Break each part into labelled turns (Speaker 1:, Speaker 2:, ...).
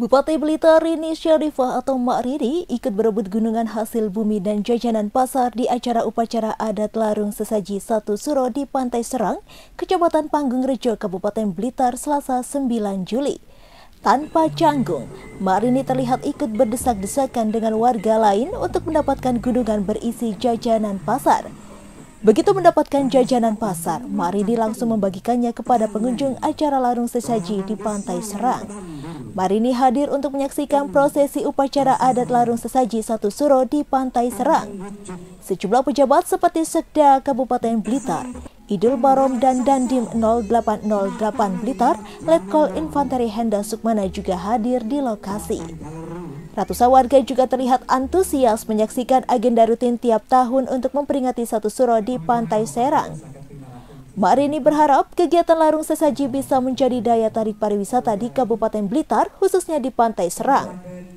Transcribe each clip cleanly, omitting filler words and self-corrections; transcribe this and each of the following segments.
Speaker 1: Bupati Blitar Rini Syarifah atau Mak Rini ikut berebut gunungan hasil bumi dan jajanan pasar di acara upacara adat Larung Sesaji 1 Suro di Pantai Serang, Kecamatan Panggungrejo, Kabupaten Blitar, Selasa 9 Juli. Tanpa canggung, Mak Rini terlihat ikut berdesak-desakan dengan warga lain untuk mendapatkan gunungan berisi jajanan pasar. Begitu mendapatkan jajanan pasar, Mak Rini langsung membagikannya kepada pengunjung acara Larung Sesaji di Pantai Serang. Mak Rini hadir untuk menyaksikan prosesi upacara adat Larung Sesaji 1 Suro di Pantai Serang. Sejumlah pejabat seperti Sekda Kabupaten Blitar, Idul Barom dan Dandim 0808 Blitar, Letkol Infanteri Henda Sukmana juga hadir di lokasi. Ratusan warga juga terlihat antusias menyaksikan agenda rutin tiap tahun untuk memperingati 1 Suro di Pantai Serang. Mak Rini berharap kegiatan Larung Sesaji bisa menjadi daya tarik pariwisata di Kabupaten Blitar, khususnya di Pantai Serang.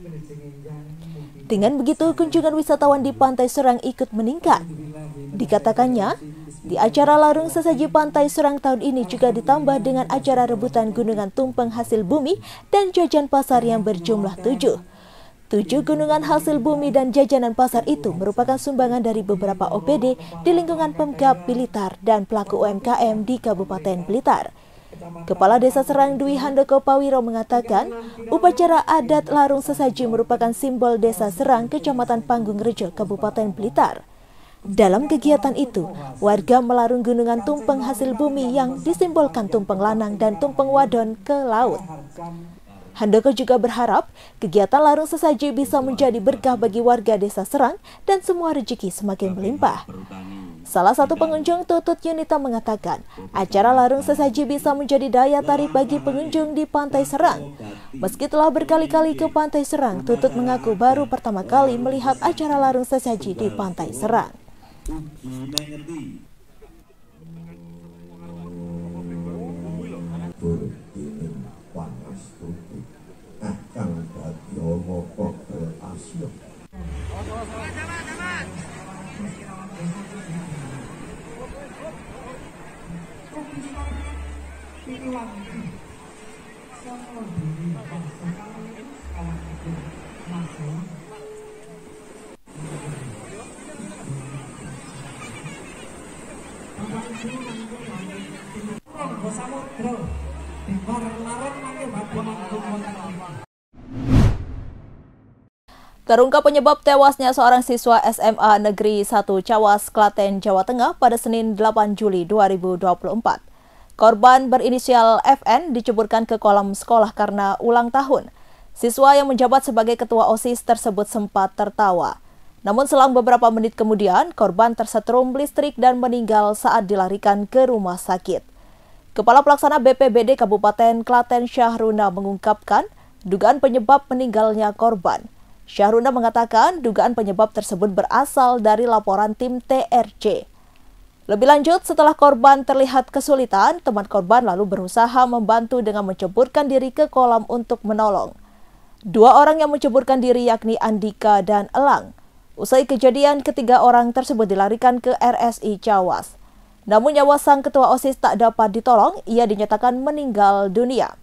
Speaker 1: Dengan begitu, kunjungan wisatawan di Pantai Serang ikut meningkat. Dikatakannya, di acara Larung Sesaji Pantai Serang tahun ini juga ditambah dengan acara rebutan gunungan tumpeng hasil bumi dan jajan pasar yang berjumlah 7. 7 gunungan hasil bumi dan jajanan pasar itu merupakan sumbangan dari beberapa OPD di lingkungan Pemkab Blitar dan pelaku UMKM di Kabupaten Blitar. Kepala Desa Serang Dwi Handoko Pawiro mengatakan, upacara adat Larung Sesaji merupakan simbol Desa Serang, Kecamatan Panggungrejo, Kabupaten Blitar. Dalam kegiatan itu, warga melarung gunungan tumpeng hasil bumi yang disimbolkan tumpeng lanang dan tumpeng wadon ke laut. Handoko juga berharap kegiatan Larung Sesaji bisa menjadi berkah bagi warga Desa Serang dan semua rezeki semakin melimpah. Salah satu pengunjung, Tutut Yunita, mengatakan acara Larung Sesaji bisa menjadi daya tarik bagi pengunjung di Pantai Serang. Meski telah berkali-kali ke Pantai Serang, Tutut mengaku baru pertama kali melihat acara Larung Sesaji di Pantai Serang. Terungkap penyebab tewasnya seorang siswa SMA Negeri 1 Cawas, Klaten, Jawa Tengah pada Senin 8 Juli 2024. Korban berinisial FN diceburkan ke kolam sekolah karena ulang tahun. Siswa yang menjabat sebagai ketua OSIS tersebut sempat tertawa. Namun selang beberapa menit kemudian, korban tersetrum listrik dan meninggal saat dilarikan ke rumah sakit. Kepala Pelaksana BPBD Kabupaten Klaten, Syahruna, mengungkapkan dugaan penyebab meninggalnya korban. Syahruna mengatakan dugaan penyebab tersebut berasal dari laporan tim TRC. Lebih lanjut, setelah korban terlihat kesulitan, teman korban lalu berusaha membantu dengan menceburkan diri ke kolam untuk menolong. 2 orang yang menceburkan diri yakni Andika dan Elang. Usai kejadian, ketiga orang tersebut dilarikan ke RSI Cawas. Namun nyawa sang ketua OSIS tak dapat ditolong, ia dinyatakan meninggal dunia.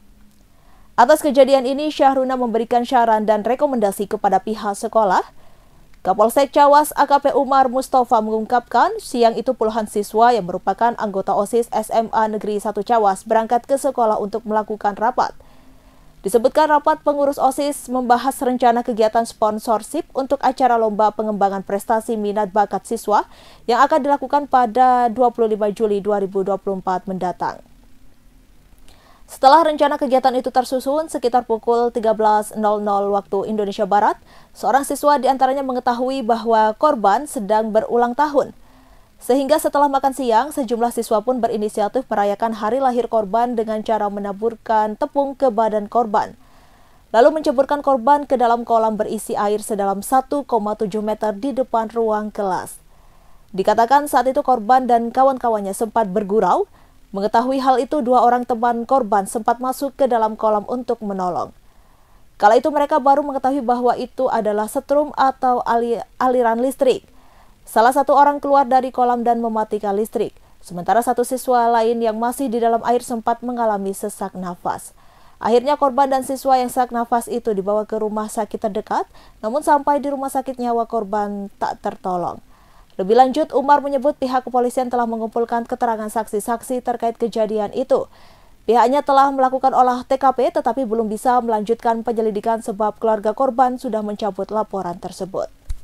Speaker 1: Atas kejadian ini, Syahruna memberikan saran dan rekomendasi kepada pihak sekolah. Kapolsek Cawas AKP Umar Mustafa mengungkapkan, siang itu puluhan siswa yang merupakan anggota OSIS SMA Negeri 1 Cawas berangkat ke sekolah untuk melakukan rapat. Disebutkan rapat pengurus OSIS membahas rencana kegiatan sponsorship untuk acara lomba pengembangan prestasi minat bakat siswa yang akan dilakukan pada 25 Juli 2024 mendatang. Setelah rencana kegiatan itu tersusun, sekitar pukul 13.00 waktu Indonesia Barat, seorang siswa diantaranya mengetahui bahwa korban sedang berulang tahun. Sehingga setelah makan siang, sejumlah siswa pun berinisiatif merayakan hari lahir korban dengan cara menaburkan tepung ke badan korban. Lalu menceburkan korban ke dalam kolam berisi air sedalam 1,7 meter di depan ruang kelas. Dikatakan saat itu korban dan kawan-kawannya sempat bergurau. Mengetahui hal itu, 2 orang teman korban sempat masuk ke dalam kolam untuk menolong. Kala itu mereka baru mengetahui bahwa itu adalah setrum atau aliran listrik. Salah satu orang keluar dari kolam dan mematikan listrik. Sementara satu siswa lain yang masih di dalam air sempat mengalami sesak nafas. Akhirnya korban dan siswa yang sesak nafas itu dibawa ke rumah sakit terdekat, namun sampai di rumah sakit nyawa korban tak tertolong. Lebih lanjut, Umar menyebut pihak kepolisian telah mengumpulkan keterangan saksi-saksi terkait kejadian itu. Pihaknya telah melakukan olah TKP tetapi belum bisa melanjutkan penyelidikan sebab keluarga korban sudah mencabut laporan tersebut.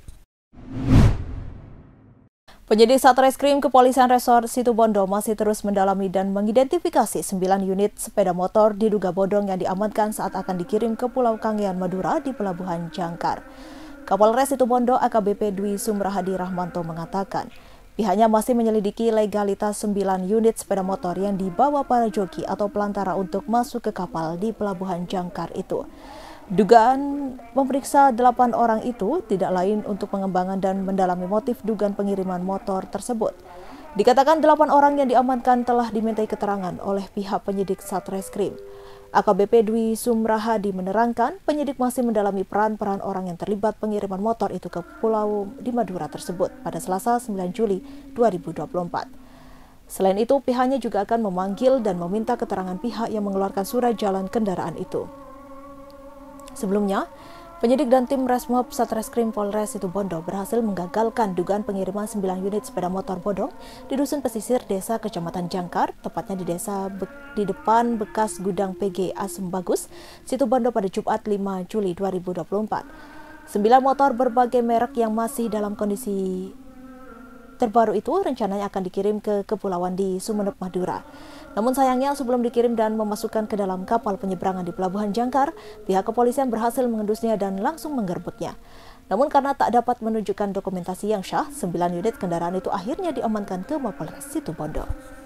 Speaker 1: Penyidik Satreskrim Kepolisian Resor Situbondo masih terus mendalami dan mengidentifikasi 9 unit sepeda motor diduga bodong yang diamankan saat akan dikirim ke Pulau Kangean, Madura di Pelabuhan Jangkar. Kapolres Situbondo AKBP Dwi Sumrahadi Rahmanto mengatakan, pihaknya masih menyelidiki legalitas 9 unit sepeda motor yang dibawa para joki atau pelantara untuk masuk ke kapal di Pelabuhan Jangkar itu. Dugaan memeriksa 8 orang itu tidak lain untuk pengembangan dan mendalami motif dugaan pengiriman motor tersebut. Dikatakan 8 orang yang diamankan telah dimintai keterangan oleh pihak penyidik Satreskrim. AKBP Dwi Sumrahadi menerangkan penyidik masih mendalami peran-peran orang yang terlibat pengiriman motor itu ke pulau di Madura tersebut pada Selasa 9 Juli 2024. Selain itu, pihaknya juga akan memanggil dan meminta keterangan pihak yang mengeluarkan surat jalan kendaraan itu. Sebelumnya, penyidik dan tim Resmob Satreskrim Polres Situbondo berhasil menggagalkan dugaan pengiriman 9 unit sepeda motor bodong di Dusun Pesisir Desa Kecamatan Jangkar, tepatnya di depan bekas gudang PG Asem Bagus, Situbondo pada Jumat 5 Juli 2024. 9 motor berbagai merek yang masih dalam kondisi terbaru itu rencananya akan dikirim ke kepulauan di Sumeneb, Madura. Namun sayangnya sebelum dikirim dan memasukkan ke dalam kapal penyeberangan di Pelabuhan Jangkar, pihak kepolisian berhasil mengendusnya dan langsung menggerebeknya. Namun karena tak dapat menunjukkan dokumentasi yang syah, 9 unit kendaraan itu akhirnya diamankan ke Mapolres Situbondo.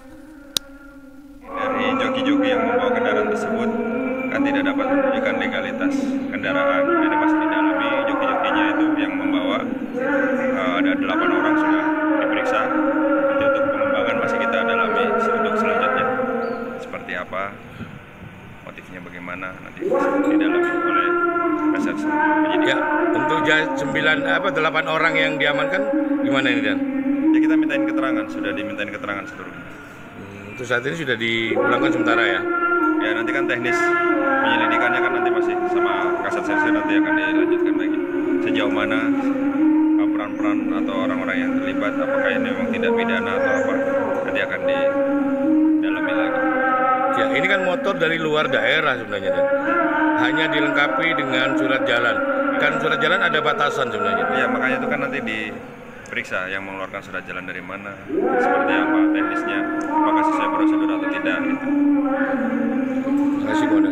Speaker 2: Dari joki-joki yang membawa kendaraan tersebut kan tidak dapat menunjukkan legalitas kendaraan. Ini masih didalami joki-jokinya itu yang membawa. Ada 8 orang sudah diperiksa. Nanti untuk pengembangan masih kita dalami untuk selanjutnya. Seperti apa, motifnya bagaimana, nanti masih didalami oleh reserse penyidik.
Speaker 3: Ya, untuk 8 orang yang diamankan gimana ini Dan?
Speaker 2: Ya kita mintain keterangan, sudah dimintain keterangan seluruhnya.
Speaker 3: Untuk saat ini sudah dipulangkan sementara ya?
Speaker 2: Ya nanti kan teknis penyelidikannya kan nanti masih sama Kasat Serse nanti akan dilanjutkan lagi. Sejauh mana peran-peran atau orang-orang yang terlibat, apakah ini memang tidak pidana atau apa, nanti akan didalami lagi.
Speaker 3: Ya, ini kan motor dari luar daerah sebenarnya Dan. Hanya dilengkapi dengan surat jalan. Kan surat jalan ada batasan sebenarnya.
Speaker 2: Ya makanya itu kan nanti diperiksa yang mengeluarkan surat jalan dari mana, seperti apa teknisnya, apakah sesuai prosedur atau tidak. Gitu.
Speaker 3: Terima kasih Komandan.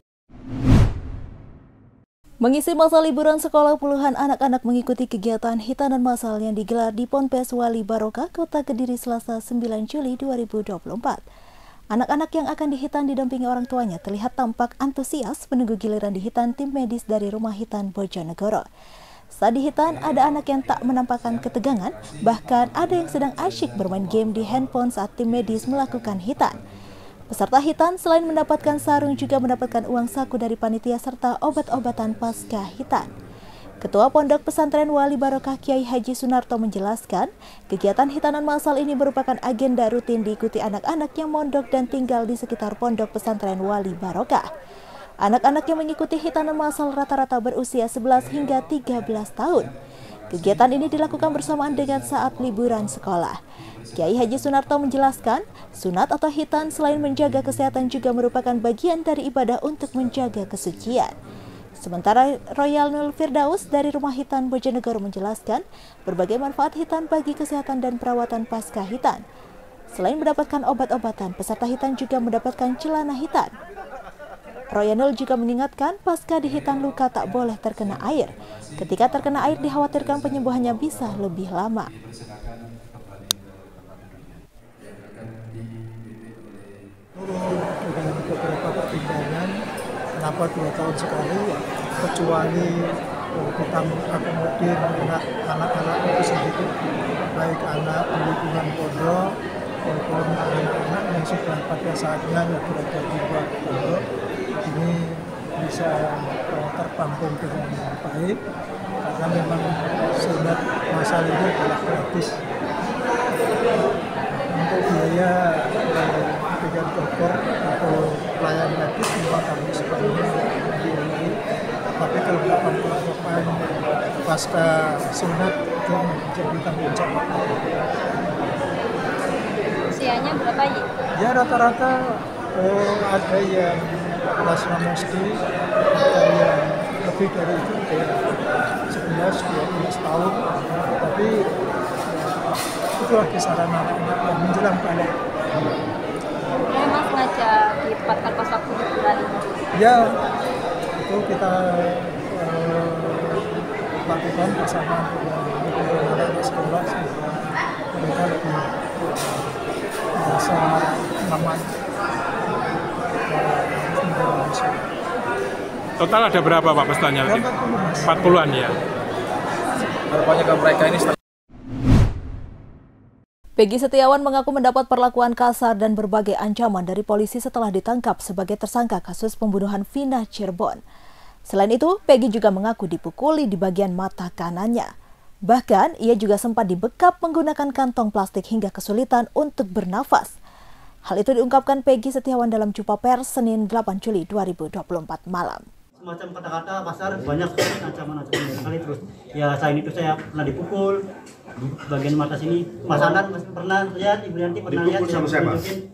Speaker 1: Mengisi masa liburan sekolah, puluhan anak-anak mengikuti kegiatan hitanan massal yang digelar di Ponpes Wali Barokah, Kota Kediri, Selasa 9 Juli 2024. Anak-anak yang akan dihitan didampingi orang tuanya terlihat tampak antusias menunggu giliran dihitan tim medis dari Rumah Hitan Bojonegoro. Saat dihitan, ada anak yang tak menampakkan ketegangan, bahkan ada yang sedang asyik bermain game di handphone saat tim medis melakukan hitan. Peserta hitan selain mendapatkan sarung juga mendapatkan uang saku dari panitia serta obat-obatan pasca hitan. Ketua Pondok Pesantren Wali Barokah Kiai Haji Sunarto menjelaskan, kegiatan hitanan massal ini merupakan agenda rutin diikuti anak-anak yang mondok dan tinggal di sekitar Pondok Pesantren Wali Barokah. Anak-anak yang mengikuti hitanan massal rata-rata berusia 11 hingga 13 tahun. Kegiatan ini dilakukan bersamaan dengan saat liburan sekolah. Kiai Haji Sunarto menjelaskan, sunat atau hitan selain menjaga kesehatan juga merupakan bagian dari ibadah untuk menjaga kesucian. Sementara Royal Nul Firdaus dari Rumah Hitan Bojonegoro menjelaskan, berbagai manfaat hitan bagi kesehatan dan perawatan pasca hitan. Selain mendapatkan obat-obatan, peserta hitan juga mendapatkan celana hitan. Royanul juga mengingatkan pasca dihitan luka tak boleh terkena air. Ketika terkena air dikhawatirkan penyembuhannya bisa lebih lama.
Speaker 4: Dengan beberapa pertimbangan, kenapa 2 tahun sekali, kecuali kita mengakomodir anak-anak itu sendiri, baik anak di lingkungan pondok maupun anak-anak yang sudah pada saatnya yang berada di luar pondok, ini bisa terpampung dengan baik, karena memang sunat massal ini adalah gratis. Untuk biaya dengan dokter atau pelayan medis memang kami sepenuhnya diundang. Tapi kalau korban pasca sunat itu menjadi tanggung jawab.
Speaker 5: Usianya berapa ya?
Speaker 4: Ya rata-rata ada yang kelas musdi, ada yang lebih dari itu, ada 11-12 tahun. Tapi itulah kisaran anak-anak yang menjelang balik.
Speaker 5: Memang sengaja ditempatkan pas waktu liburan.
Speaker 4: Ya, itu kita lakukan bersama dengan anak-anak sekolah sehingga mereka lebih merasa nyaman.
Speaker 6: Total ada berapa Pak pesertanya? 40-an ya.
Speaker 7: Harapannya ke mereka ini.
Speaker 1: Peggy Setiawan mengaku mendapat perlakuan kasar dan berbagai ancaman dari polisi setelah ditangkap sebagai tersangka kasus pembunuhan Vina Cirebon. Selain itu, Peggy juga mengaku dipukuli di bagian mata kanannya. Bahkan, ia juga sempat dibekap menggunakan kantong plastik hingga kesulitan untuk bernafas. Hal itu diungkapkan Peggy Setiawan dalam jumpa pers Senin 8 Juli 2024 malam.
Speaker 8: Semacam kata-kata kasar banyak sekali ancaman-ancaman sekali terus. Ya selain itu saya pernah dipukul di bagian mata sini. Mas Anan pernah lihat, Ibu Yanti pernah lihat.
Speaker 7: Dipukul sama siapa?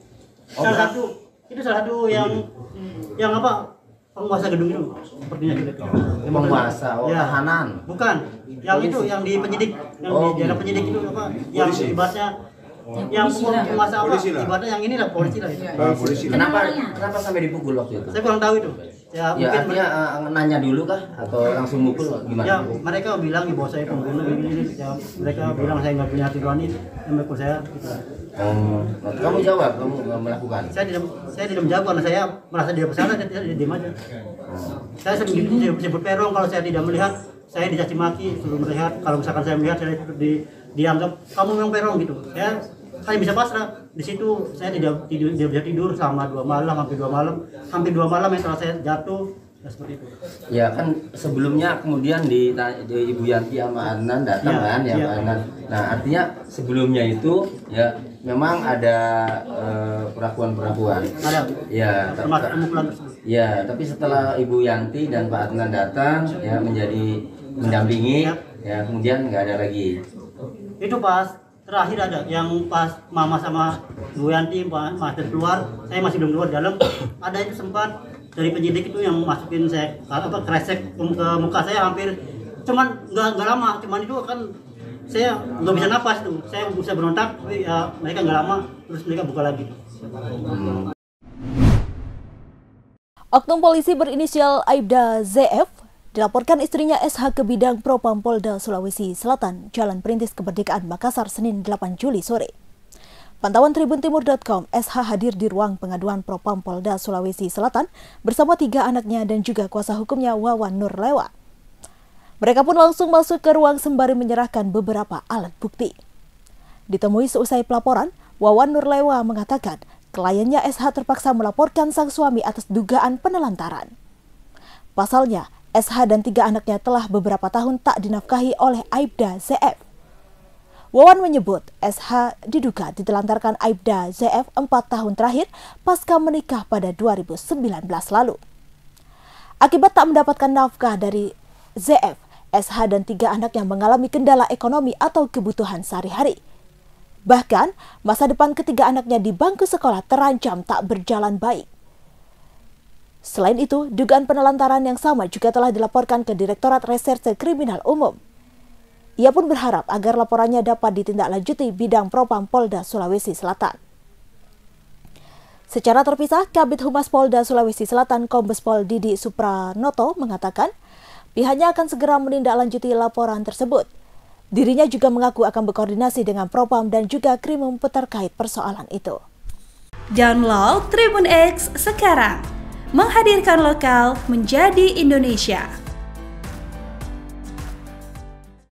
Speaker 8: Salah satu yang apa? Penguasa gedung itu sepertinya gitu.
Speaker 9: Penguasa,
Speaker 8: ya.
Speaker 9: Tahanan.
Speaker 8: Bukan. Yang itu yang di penyidik, yang di daerah penyidik itu apa? Yang ibaratnya yang penguasa apa? Ibaratnya yang inilah polisi lah itu.
Speaker 7: Polisi.
Speaker 9: Kenapa sampai dipukul waktu itu?
Speaker 8: Saya kurang tahu itu. Ya mungkin
Speaker 9: artinya nanya dulu kah atau langsung mukul gimana?
Speaker 8: Ya mereka bilang bahwa saya pembunuh ini. Ya, mereka bilang saya nggak punya hati nurani, yang mukul saya. Gitu.
Speaker 9: Kamu jawab, kamu melakukan?
Speaker 8: Saya tidak menjawab karena saya merasa tidak bersalah, saya diam aja. Saya sering disebut perong kalau saya tidak melihat, saya dicaci maki, suruh melihat. Kalau misalkan saya melihat, saya dianggap kamu memang perong gitu. Saya hanya bisa pasrah. Di situ saya tidak bisa tidur selama 2 malam, hampir 2 malam yang setelah saya jatuh. Ya, seperti itu.
Speaker 9: Ya kan sebelumnya kemudian di Ibu Yanti sama Adnan datang kan ya Pak Adnan. Nah artinya sebelumnya itu ya memang ada perlakuan.
Speaker 8: Ada.
Speaker 9: Ya.
Speaker 8: Termasuk pemukulan tersebut.
Speaker 9: Ya tapi setelah Ibu Yanti dan Pak Adnan datang ya menjadi mendampingi ya kemudian nggak ada lagi.
Speaker 8: Itu pas terakhir ada yang pas Mama sama Bu Yanti Mas keluar, saya masih belum keluar dalam. Ada itu sempat dari penyidik itu yang masukin saya kresek ke muka saya hampir, cuman nggak lama, cuman itu kan saya nggak bisa napas tuh, saya bisa berontak, tapi ya mereka nggak lama, terus mereka buka lagi.
Speaker 1: Oknum polisi berinisial Aibda ZF dilaporkan istrinya SH ke bidang Propam Polda Sulawesi Selatan, Jalan Perintis Kemerdekaan Makassar, Senin 8 Juli sore. Pantauan tribuntimur.com, SH hadir di ruang pengaduan Propam Polda Sulawesi Selatan bersama 3 anaknya dan juga kuasa hukumnya Wawan Nurlewa. Mereka pun langsung masuk ke ruang sembari menyerahkan beberapa alat bukti. Ditemui seusai pelaporan, Wawan Nurlewa mengatakan kliennya SH terpaksa melaporkan sang suami atas dugaan penelantaran. Pasalnya, SH dan 3 anaknya telah beberapa tahun tak dinafkahi oleh Aibda ZF. Wawan menyebut SH diduga ditelantarkan Aibda ZF 4 tahun terakhir pasca menikah pada 2019 lalu. Akibat tak mendapatkan nafkah dari ZF, SH dan 3 anaknya mengalami kendala ekonomi atau kebutuhan sehari-hari. Bahkan, masa depan ketiga anaknya di bangku sekolah terancam tak berjalan baik. Selain itu, dugaan penelantaran yang sama juga telah dilaporkan ke Direktorat Reserse Kriminal Umum. Ia pun berharap agar laporannya dapat ditindaklanjuti bidang Propam Polda Sulawesi Selatan. Secara terpisah, Kabid Humas Polda Sulawesi Selatan Kombes Pol Didi Supranoto mengatakan pihaknya akan segera menindaklanjuti laporan tersebut. Dirinya juga mengaku akan berkoordinasi dengan Propam dan juga Krimum terkait persoalan itu.
Speaker 10: Download Tribun X sekarang, menghadirkan lokal menjadi Indonesia.